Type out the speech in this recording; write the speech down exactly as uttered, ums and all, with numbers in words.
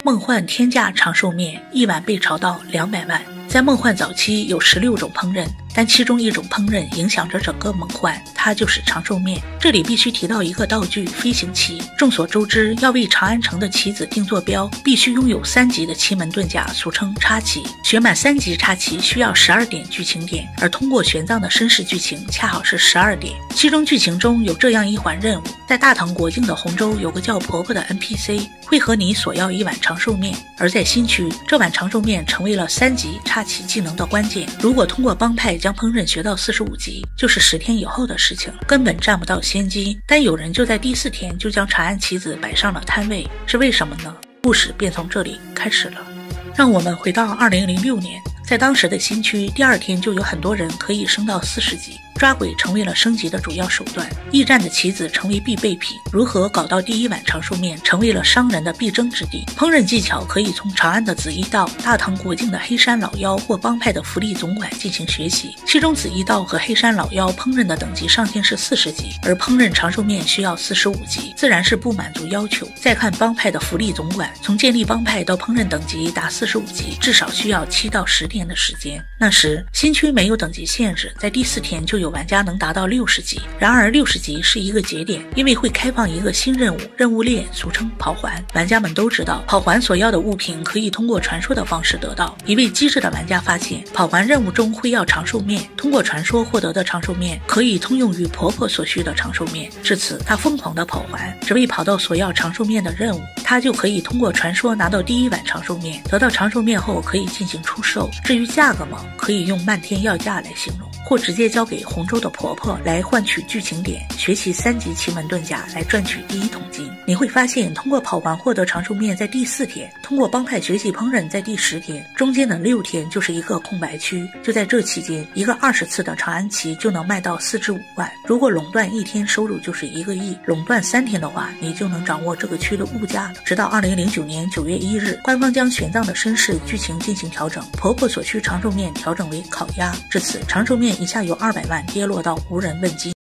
梦幻天价长寿面一碗被炒到两百万。在梦幻早期有十六种烹饪，但其中一种烹饪影响着整个梦幻，它就是长寿面。这里必须提到一个道具——飞行棋。众所周知，要为长安城的棋子定坐标，必须拥有三级的奇门遁甲，俗称插棋。学满三级插棋需要十二点剧情点，而通过玄奘的身世剧情恰好是十二点。其中剧情中有这样一环任务：在大唐国境的洪州有个叫婆婆的 N P C， 会和你索要一碗长寿面。而在新区，这碗长寿面成为了三级插棋技能的关键。如果通过帮派将烹饪学到四十五级，就是十天以后的事情，根本占不到先机。但有人就在第四天就将长安棋子摆上了摊位，是为什么呢？故事便从这里开始了。让我们回到二零零六年，在当时的新区，第二天就有很多人可以升到四十级。抓鬼成为了升级的主要手段，驿站的棋子成为必备品，如何搞到第一碗长寿面成为了商人的必争之地。烹饪技巧可以从长安的紫衣道、大唐国境的黑山老妖或帮派的福利总管进行学习。其中紫衣道和黑山老妖烹饪的等级上限是四十级，而烹饪长寿面需要四十五级，自然是不满足要求。再看帮派的福利总管，从建立帮派到烹饪等级达四十五级，至少需要七到十天的时间。那时新区没有等级限制，在第四天就有玩家能达到六十级。然而六十级是一个节点，因为会开放一个新任务任务链，俗称跑环。玩家们都知道，跑环所要的物品可以通过传说的方式得到。一位机智的玩家发现，跑环任务中会要长寿面，通过传说获得的长寿面可以通用于婆婆所需的长寿面。至此他疯狂的跑环，只为跑到所要长寿面的任务。他就可以通过传说拿到第一碗长寿面，得到长寿面后可以进行出售。至于价格嘛，可以用漫天要价来形容，或直接交给洪州的婆婆来换取剧情点，学习三级奇门遁甲来赚取第一桶金。你会发现，通过跑完获得长寿面在第四天，通过帮派学习烹饪在第十天，中间的六天就是一个空白区。就在这期间，一个二十次的长安棋就能卖到四至五万。如果垄断一天收入就是一个亿，垄断三天的话，你就能掌握这个区的物价了。直到二零零九年九月一日，官方将玄奘的身世剧情进行调整，婆婆所需长寿面调整为烤鸭。至此，长寿面一下由二百万跌落到无人问津。